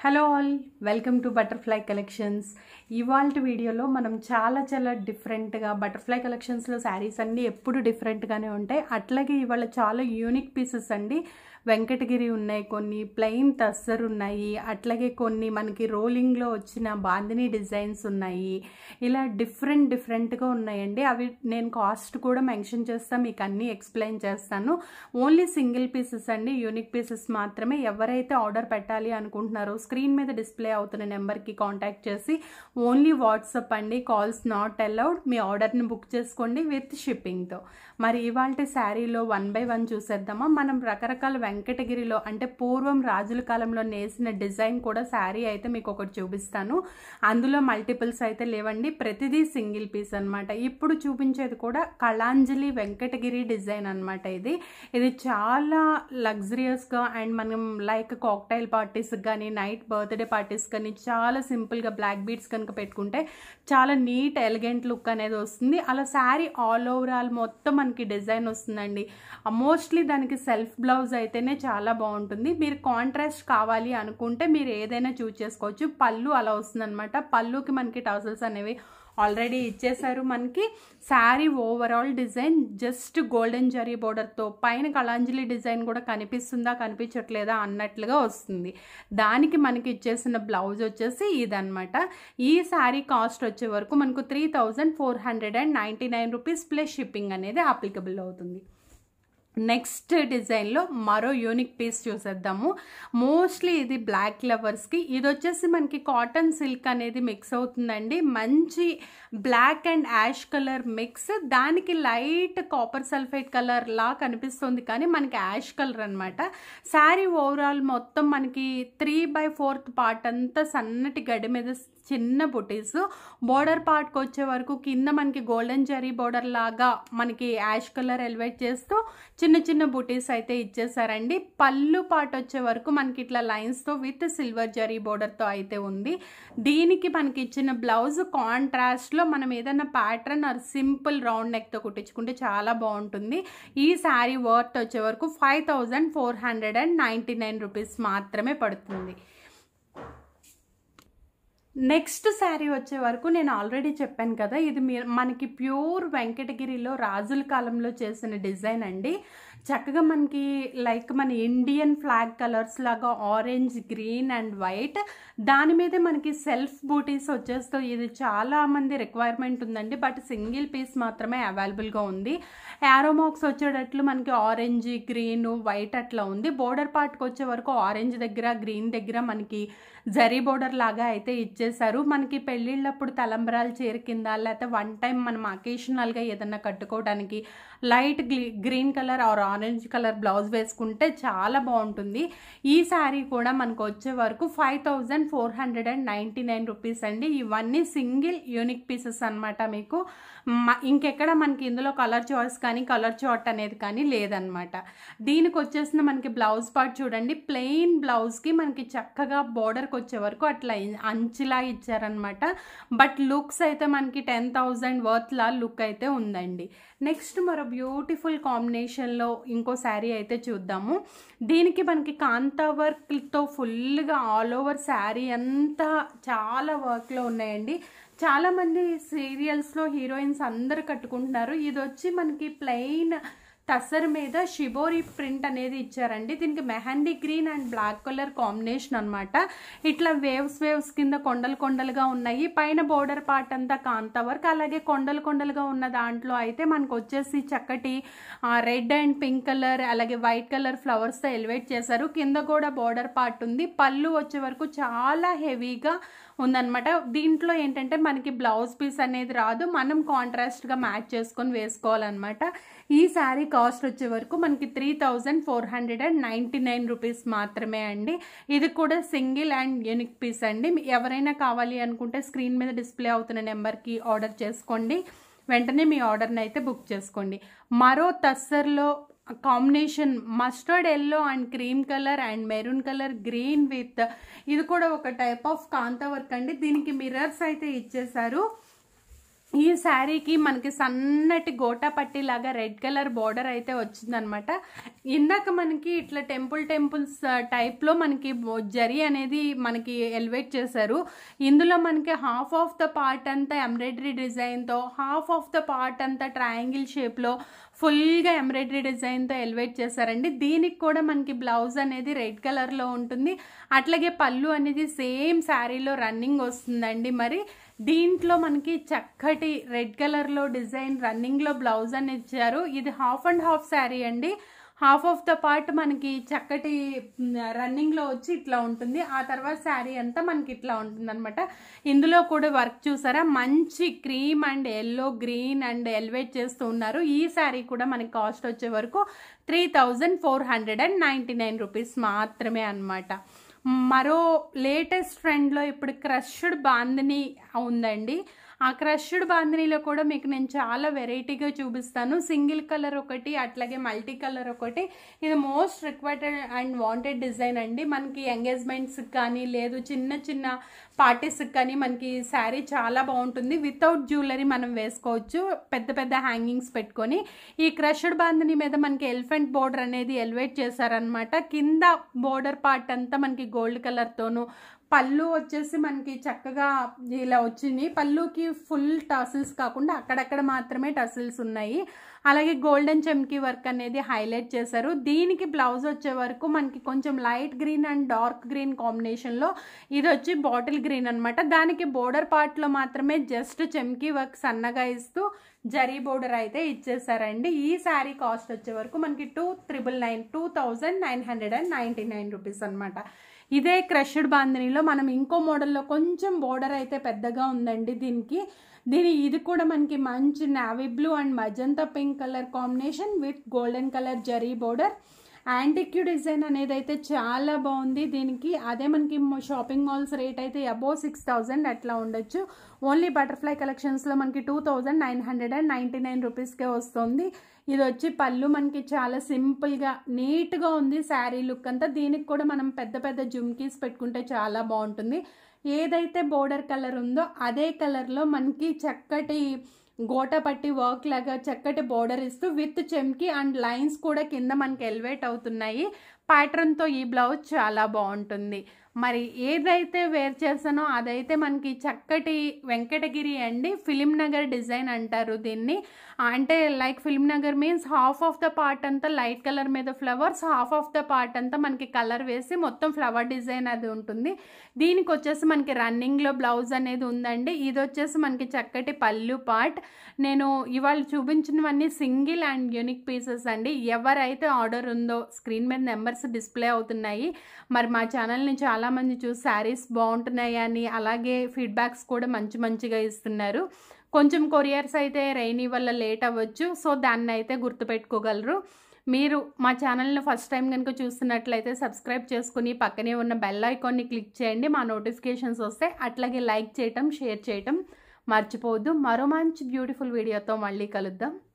Hello all, welcome to butterfly collections. ఇవాల్టి వీడియోలో మనం చాలా డిఫరెంట్గా బటర్ఫ్లై కలెక్షన్స్లో శారీస్ అన్నీ ఎప్పుడు డిఫరెంట్గానే ఉంటాయి. అట్లాగే ఇవాళ చాలా యూనిక్ పీసెస్ అండి. వెంకటగిరి ఉన్నాయి, కొన్ని ప్లెయిన్ టస్సర్ ఉన్నాయి, అట్లాగే కొన్ని మనకి రోలింగ్లో వచ్చిన బాందిని డిజైన్స్ ఉన్నాయి. ఇలా డిఫరెంట్గా ఉన్నాయండి. అవి నేను కాస్ట్ కూడా మెన్షన్ చేస్తాను, మీకు అన్నీ ఎక్స్ప్లెయిన్ చేస్తాను. ఓన్లీ సింగిల్ పీసెస్ అండి, యూనిక్ పీసెస్ మాత్రమే. ఎవరైతే ఆర్డర్ పెట్టాలి అనుకుంటున్నారో స్క్రీన్ మీద డిస్ప్లే అవుతున్న నెంబర్కి కాంటాక్ట్ చేసి ఓన్లీ వాట్సాప్ అండి, కాల్స్ నాట్ అలౌడ్. మీ ఆర్డర్ని బుక్ చేసుకోండి విత్ షిప్పింగ్తో. మరి ఇవాళ శారీలో 1 by 1 చూసేద్దామా. మనం రకరకాల వెంకటగిరిలో అంటే పూర్వం రాజుల కాలంలో నేసిన డిజైన్ కూడా శారీ అయితే మీకు ఒకటి చూపిస్తాను. అందులో మల్టిపుల్స్ అయితే లేవండి, ప్రతిదీ సింగిల్ పీస్ అనమాట. ఇప్పుడు చూపించేది కూడా కళాంజలి వెంకటగిరి డిజైన్ అనమాట. ఇది చాలా లగ్జరియస్గా అండ్ మనం లైక్ కాక్టైల్ పార్టీస్కి కానీ నైట్ బర్త్డే పార్టీస్ కానీ చాలా సింపుల్గా బ్లాక్ బీడ్స్ కనుక పెట్టుకుంటే చాలా నీట్ ఎలిగెంట్ లుక్ అనేది వస్తుంది. అలా శారీ ఆల్ ఓవరాల్ మొత్తం మనకి డిజైన్ వస్తుందండి. మోస్ట్లీ దానికి సెల్ఫ్ బ్లౌజ్ అయితేనే చాలా బాగుంటుంది. మీరు కాంట్రాస్ట్ కావాలి అనుకుంటే మీరు ఏదైనా చూస్ చేసుకోవచ్చు. పళ్ళు అలా వస్తుంది అనమాట. పళ్ళుకి మనకి టసల్స్ అనేవి ఆల్రెడీ ఇచ్చేసారు. మనకి sari overall design just golden zari బోర్డర్తో, పైన కళాంజలి డిజైన్ కూడా కనిపిస్తుందా కనిపించట్లేదా అన్నట్లుగా వస్తుంది. దానికి మనకి ఇచ్చేసిన బ్లౌజ్ వచ్చేసి ఇదనమాట. ఈ శారీ కాస్ట్ వచ్చే వరకు మనకు 3499 రూపీస్ ప్లస్ షిప్పింగ్ అనేది అప్లికబుల్ అవుతుంది. నెక్స్ట్ డిజైన్లో మరో యూనిక్ పీస్ చూసేద్దాము. మోస్ట్లీ ఇది బ్లాక్ లవర్స్కి. ఇది వచ్చేసి మనకి కాటన్ సిల్క్ అనేది మిక్స్ అవుతుందండి. మంచి black and ash colour mix, దానికి లైట్ కాపర్ సల్ఫేట్ కలర్ లా కనిపిస్తుంది కానీ మనకి యాష్ కలర్ అనమాట. శారీ ఓవరాల్ మొత్తం మనకి 3/4 పార్ట్ అంతా సన్నటి గడి మీద చిన్న బుటీస్, బోర్డర్ పార్ట్కి వచ్చే వరకు కింద మనకి గోల్డెన్ జరీ బోర్డర్ లాగా మనకి యాష్ కలర్ ఎలివేట్ చేస్తూ చిన్న బుటీస్ అయితే ఇచ్చేసారండి. పళ్ళు పార్ట్ వచ్చే వరకు మనకి ఇట్లా లైన్స్తో విత్ సిల్వర్ జరీ బోర్డర్తో అయితే ఉంది. దీనికి మనకి ఇచ్చిన బ్లౌజ్ కాంట్రాస్ట్లో మనం ఏదైనా ప్యాటర్న్ ఆర్ సింపుల్ రౌండ్ నెక్తో కుట్టించుకుంటే చాలా బాగుంటుంది. ఈ శారీ వర్త్ వచ్చే వరకు 5499 రూపీస్ మాత్రమే పడుతుంది. నెక్స్ట్ శారీ వచ్చే వరకు నేను ఆల్రెడీ చెప్పాను కదా, ఇది మనకి ప్యూర్ వెంకటగిరిలో రాజుల కాలంలో చేసిన డిజైన్ అండి. చక్కగా మనకి లైక్ మన ఇండియన్ ఫ్లాగ్ కలర్స్ లాగా ఆరెంజ్, గ్రీన్ అండ్ వైట్, దాని మీదే మనకి సెల్ఫ్ బూటీస్ వచ్చేస్తాయి. ఇది చాలా మంది రిక్వైర్మెంట్ ఉందండి, బట్ సింగిల్ పీస్ మాత్రమే అవైలబుల్గా ఉంది. యారోమాక్స్ వచ్చేటట్లు మనకి ఆరెంజ్, గ్రీన్, వైట్ అట్లా ఉంది. బోర్డర్ పార్ట్కి వచ్చే వరకు ఆరెంజ్ దగ్గర, గ్రీన్ దగ్గర మనకి జరీ బోర్డర్ లాగా అయితే ఇచ్చేసారు. మనకి పెళ్ళిళ్ళప్పుడు తలంబరాలు చీర కింద, లేకపోతే 1 టైం మనం అకేషనల్గా ఏదన్నా కట్టుకోవడానికి light green colour or orange colour blouse వేసుకుంటే చాలా బాగుంటుంది. ఈ శారీ కూడా మనకు వచ్చే వరకు 5499 రూపీస్ అండి. ఇవన్నీ సింగిల్ యూనిక్ పీసెస్ అనమాట. మీకు ఇంకెక్కడ మనకి ఇందులో కలర్ చాయిస్ కానీ కలర్ చార్ట్ అనేది కానీ లేదనమాట. దీనికి వచ్చేసిన మనకి బ్లౌజ్ పార్ట్ చూడండి, ప్లెయిన్ బ్లౌజ్కి మనకి చక్కగా బోర్డర్కి వచ్చే వరకు అట్లా అంచులా ఇచ్చారనమాట. బట్ లుక్స్ అయితే మనకి 10,000 వర్త్ లా లుక్ అయితే ఉందండి. నెక్స్ట్ మరో బ్యూటిఫుల్ కాంబినేషన్లో ఇంకో శారీ అయితే చూద్దాము. దీనికి మనకి కాంతా వర్క్తో ఫుల్గా ఆల్ ఓవర్ శారీ అంతా చాలా వర్క్లో ఉన్నాయండి. చాలామంది సీరియల్స్లో హీరోయిన్స్ అందరు కట్టుకుంటున్నారు. ఇది వచ్చి మనకి ప్లెయిన్ టసర్ మీద షిబోరి ప్రింట్ అనేది ఇచ్చారండి. దీనికి mehndi green and black colour combination అనమాట. ఇట్లా వేవ్స్ కింద కొండలుగా ఉన్నాయి. పైన బోర్డర్ పార్ట్ అంతా కాంతా వర్క్, అలాగే కొండలుగా ఉన్న దాంట్లో అయితే మనకు వచ్చేసి చక్కటి రెడ్ అండ్ పింక్ కలర్ అలాగే వైట్ కలర్ ఫ్లవర్స్తో ఎలివేట్ చేశారు. కింద కూడా బోర్డర్ పార్ట్ ఉంది. పళ్ళు వచ్చే వరకు చాలా హెవీగా ఉందన్నమాట. దీంట్లో ఏంటంటే మనకి బ్లౌజ్ పీస్ అనేది రాదు, మనం కాంట్రాస్ట్గా మ్యాచ్ చేసుకొని వేసుకోవాలన్నమాట. ఈ శారీ కాస్ట్ వచ్చే వరకు మనకి 3499 రూపీస్ మాత్రమే అండి. ఇది కూడా సింగిల్ అండ్ యూనిక్ పీస్ అండి. ఎవరైనా కావాలి అనుకుంటే స్క్రీన్ మీద డిస్ప్లే అవుతున్న నెంబర్కి ఆర్డర్ చేసుకోండి, వెంటనే మీ ఆర్డర్ని అయితే బుక్ చేసుకోండి. మరో టస్సర్లో combination mustard yellow and cream colour and maroon colour green with, ఇది కూడా ఒక టైప్ ఆఫ్ కాంతా వర్క్ అండి. దీనికి మిర్రర్స్ అయితే ఇచ్చేసారు. ఈ శారీకి మనకి సన్నటి గోటా పట్టి లాగా రెడ్ కలర్ బార్డర్ అయితే వచ్చిందనమాట. ఇందాక మనకి ఇట్లా టెంపుల్స్ టైప్లో మనకి జరీ అనేది మనకి ఎలివేట్ చేశారు. ఇందులో మనకి హాఫ్ ఆఫ్ ద పార్ట్ అంతా ఎంబ్రాయిడరీ డిజైన్తో, హాఫ్ ఆఫ్ ద పార్ట్ అంతా ట్రయాంగిల్ షేప్లో ఫుల్గా ఎంబ్రాయిడరీ డిజైన్తో ఎలివేట్ చేశారండి. దీనికి కూడా మనకి బ్లౌజ్ అనేది రెడ్ కలర్లో ఉంటుంది. అట్లాగే పళ్ళు అనేది సేమ్ శారీలో రన్నింగ్ వస్తుందండి. మరి దీంట్లో మనకి చక్కటి రెడ్ కలర్లో డిజైన్ రన్నింగ్లో బ్లౌజ్ అని ఇచ్చారు. ఇది హాఫ్ అండ్ హాఫ్ శారీ అండి. హాఫ్ ఆఫ్ ద పార్ట్ మనకి చక్కటి రన్నింగ్లో వచ్చి ఇట్లా ఉంటుంది. ఆ తర్వాత శారీ అంతా మనకి ఇట్లా ఉంటుంది అనమాట. ఇందులో కూడా వర్క్ చూసారా, మంచి cream and yellow, green and elevate చేస్తూ ఉన్నారు. ఈ శారీ కూడా మనకి కాస్ట్ వచ్చే వరకు 3499 రూపీస్ మాత్రమే అనమాట. మరో లేటెస్ట్ ట్రెండ్లో ఇప్పుడు క్రష్డ్ బాందిని ఉందండి. ఆ క్రష్డ్ బాందినీలో కూడా మీకు నేను చాలా వెరైటీగా చూపిస్తాను. సింగిల్ కలర్ ఒకటి, అట్లాగే మల్టీ కలర్ ఒకటి. ఇది most required and wanted design అండి. మనకి ఎంగేజ్మెంట్స్కి కానీ లేదు చిన్న చిన్న పార్టీస్కి కానీ మనకి శారీ చాలా బాగుంటుంది. వితౌట్ జ్యువెలరీ మనం వేసుకోవచ్చు, పెద్ద పెద్ద హ్యాంగింగ్స్ పెట్టుకొని. ఈ క్రష్డ్ బాందిని మీద మనకి ఎలిఫెంట్ బోర్డర్ అనేది ఎలివేట్ చేశారనమాట. కింద బోర్డర్ పార్ట్ అంతా మనకి గోల్డ్ కలర్తోనూ, పళ్ళు వచ్చేసి మనకి చక్కగా ఇలా వచ్చింది. పళ్ళుకి ఫుల్ టసిల్స్ కాకుండా అక్కడక్కడ మాత్రమే టసిల్స్ ఉన్నాయి. అలాగే గోల్డెన్ చెమ్కీ వర్క్ అనేది హైలైట్ చేశారు. దీనికి బ్లౌజ్ వచ్చే వరకు మనకి కొంచెం light green and dark green కాంబినేషన్లో, ఇది వచ్చి బాటిల్ గ్రీన్ అనమాట. దానికి బోర్డర్ పార్ట్లో మాత్రమే జస్ట్ చెమ్కీ వర్క్ సన్నగా ఇస్తూ జరీ బోర్డర్ అయితే ఇచ్చేసారండి. ఈ శారీ కాస్ట్ వచ్చే వరకు మనకి 2999 రూపీస్ అనమాట. ఇదే క్రష్డ్ బాందినీలో మనం ఇంకో మోడల్లో కొంచెం బోర్డర్ అయితే పెద్దగా ఉందండి దీనికి. ఇది కూడా మనకి మంచి navy blue and magenta pink colour combination with golden colour zari border. Antique design అనేది అయితే చాలా బాగుంది దీనికి. అదే మనకి షాపింగ్ మాల్స్ రేట్ అయితే అబోవ్ 6000 అట్లా ఉండొచ్చు. ఓన్లీ బటర్ఫ్లై కలెక్షన్స్లో మనకి 2999 రూపీస్కే వస్తుంది. ఇది వచ్చి పళ్ళు మనకి చాలా సింపుల్గా నీట్గా ఉంది శారీ లుక్ అంతా. దీనికి కూడా మనం పెద్ద పెద్ద జుమ్కీస్ పెట్టుకుంటే చాలా బాగుంటుంది. ఏదైతే బోర్డర్ కలర్ ఉందో అదే కలర్లో మనకి చక్కటి గోటా పట్టి వర్క్ లాగా చక్కటి బోర్డర్ ఇస్తూ విత్ చెమ్కి అండ్ లైన్స్ కూడా కింద మనకి ఎలివేట్ అవుతున్నాయి. ప్యాటర్న్తో ఈ బ్లౌజ్ చాలా బాగుంటుంది. మరి ఏదైతే వేర్ చేసానో అదైతే మనకి చక్కటి వెంకటగిరి అండి. ఫిలిం నగర్ డిజైన్ అంటారు దీన్ని. అంటే like Film Nagar means half of the part అంతా లైట్ కలర్ మీద ఫ్లవర్స్, హాఫ్ ఆఫ్ ద పార్ట్ అంతా మనకి కలర్ వేసి మొత్తం ఫ్లవర్ డిజైన్ అది ఉంటుంది. దీనికి వచ్చేసి మనకి రన్నింగ్లో బ్లౌజ్ అనేది ఉందండి. ఇది వచ్చేసి మనకి చక్కటి పళ్ళు పార్ట్. నేను ఇవాళ చూపించినవన్నీ సింగిల్ అండ్ యూనిక్ పీసెస్ అండి. ఎవరైతే ఆర్డర్ ఉందో స్క్రీన్ మీద నెంబర్స్ డిస్ప్లే అవుతున్నాయి. మరి మా ఛానల్ని చాలామంది చూసి శారీస్ బాగుంటున్నాయి అని, అలాగే ఫీడ్బ్యాక్స్ కూడా మంచిగా ఇస్తున్నారు. కొంచెం కొరియర్స్ అయితే రైనీ వల్ల లేట్ అవ్వచ్చు. సో దాన్ని అయితే గుర్తుపెట్టుకోగలరు. మీరు మా ఛానల్ని ఫస్ట్ టైం కనుక చూస్తున్నట్లయితే సబ్స్క్రైబ్ చేసుకుని పక్కనే ఉన్న బెల్ ఐకాన్ని క్లిక్ చేయండి. మా నోటిఫికేషన్స్ వస్తే అట్లాగే లైక్ చేయటం, షేర్ చేయటం మర్చిపోవద్దు. మరో మంచి బ్యూటిఫుల్ వీడియోతో మళ్ళీ కలుద్దాం.